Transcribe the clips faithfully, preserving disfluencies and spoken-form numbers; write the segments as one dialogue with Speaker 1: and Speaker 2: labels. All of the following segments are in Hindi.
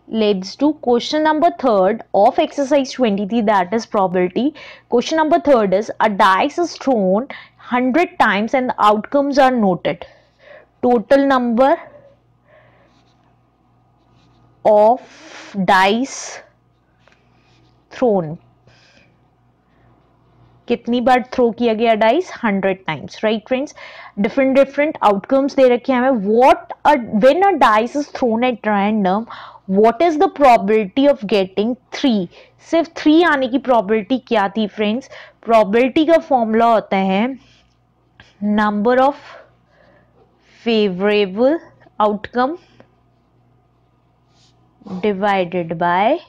Speaker 1: Let's do question number third of exercise twenty-three, that is probability. Question number third is a dice is thrown one hundred times and the outcomes are noted. Total number of dice thrown, कितनी बार थ्रो किया गया dice? Hundred times, right friends. Different different outcomes दे रखे हैं हमें. What when a dice is thrown at random, what is the probability of getting three? सिर्फ थ्री आने की प्रोबेबिलिटी क्या थी फ्रेंड्स? प्रोबेबिलिटी का फॉर्मूला होता है number of favourable outcome divided by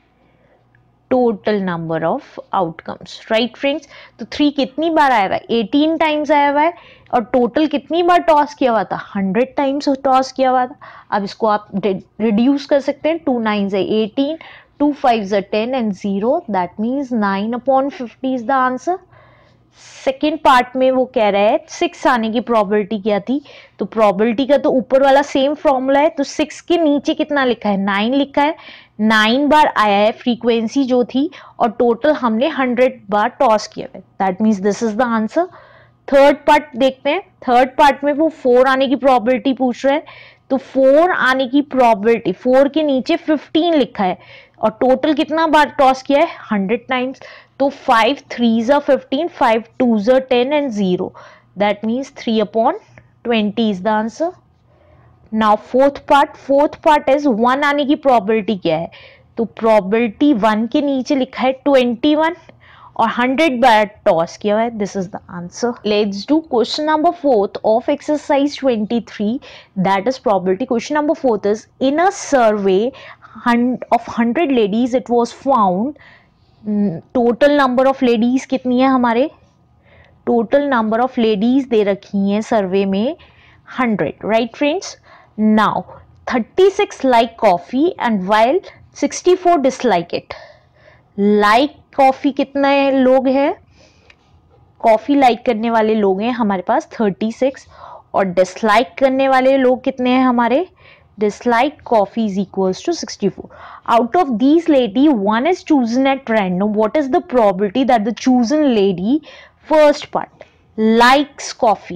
Speaker 1: total number of outcomes, right friends. तो थ्री कितनी बार आया हुआ है? एटीन टाइम्स आया हुआ है. और टोटल कितनी बार टॉस किया हुआ था? हंड्रेड टाइम्स टॉस किया हुआ था. अब इसको आप रिड्यूस कर सकते हैं. टू नाइन से एटीन, टू फाइव से ten and zero, that means nine upon fifty is the answer. Second part में वो कह रहा है सिक्स आने की प्रोबेबिलिटी क्या थी. तो प्रोबेबिलिटी का तो ऊपर वाला सेम फॉर्मूला है, तो सिक्स के नीचे कितना लिखा है? नाइन लिखा है. नाइन बार आया है फ्रीक्वेंसी जो थी, और टोटल हमने हंड्रेड बार टॉस किया है. That means this is the answer. Third part देखते हैं. थर्ड पार्ट में वो फोर आने की प्रोबेबिलिटी पूछ रहा है. तो फोर आने की प्रोबेबिलिटी, फोर के नीचे फिफ्टीन लिखा है, और टोटल कितना बार टॉस किया है? Hundred times. तो फाइव थ्री ज़ा फिफ्टीन, फाइव टू ज़ा ten and zero, that means three upon twenty is the answer. Now fourth part. Fourth part is one आने की प्रोबेबिलिटी क्या है? तो प्रोबेबिलिटी वन के नीचे लिखा है ट्वेंटी वन, और हंड्रेड बार टॉस किया हुआ है. This is the answer. Let's do question number fourth of exercise twenty three, that is probability. Question number fourth is in a survey of one hundred ladies it was found, total number of ladies कितनी है हमारे? टोटल नंबर ऑफ लेडीज दे रखी हैं सर्वे में hundred, right friends. Now thirty six like coffee and while sixty four dislike it. Like coffee कितने लोग हैं? कॉफी लाइक करने वाले लोग हैं हमारे पास थर्टी सिक्स, और डिसलाइक करने वाले लोग कितने हैं हमारे? Dislike coffee is equals to sixty-four. Out of these lady, one is chosen at random. What is the probability that the chosen lady, first part, likes coffee?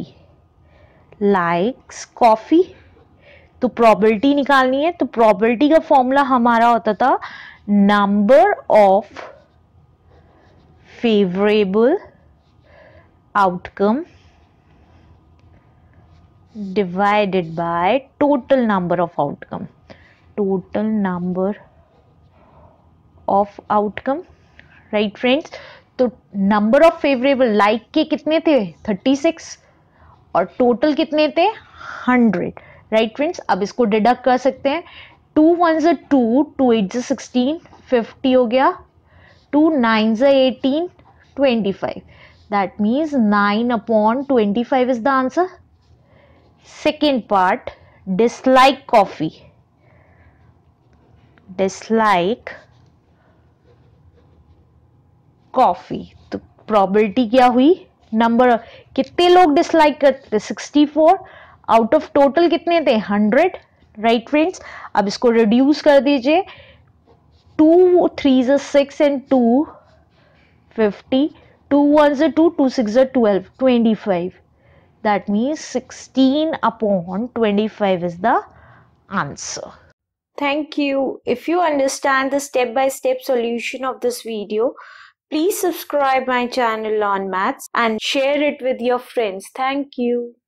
Speaker 1: Likes coffee. तो probability निकालनी है. तो probability का फॉर्मूला हमारा होता था number of favorable outcome divided by total number of outcome. Total number of outcome, right friends. तो number of favorable like के कितने थे? थर्टी सिक्स, और total कितने थे? Hundred, right friends. अब इसको डिडक्ट कर सकते हैं. टू वन ज़ा टू, टू एट ज़ा सिक्सटीन, फिफ्टी हो गया. टू नाइन ज़ा eighteen, twenty five. That means nine upon twenty five is the answer. Second part, dislike coffee. Dislike coffee. तो probability क्या हुई? नंबर कितने लोग डिसलाइक करते थे? Sixty four. Out of total कितने थे? Hundred, right friends. अब इसको रिड्यूस कर दीजिए. टू थ्री ज़ा six and two fifty. Two one ज़ा टू, टू सिक्स ज़ा twelve, twenty five. That means sixteen upon twenty-five is the answer.
Speaker 2: Thank you. If you understand the step-by-step solution of this video, please subscribe my channel on Maths and share it with your friends. Thank you.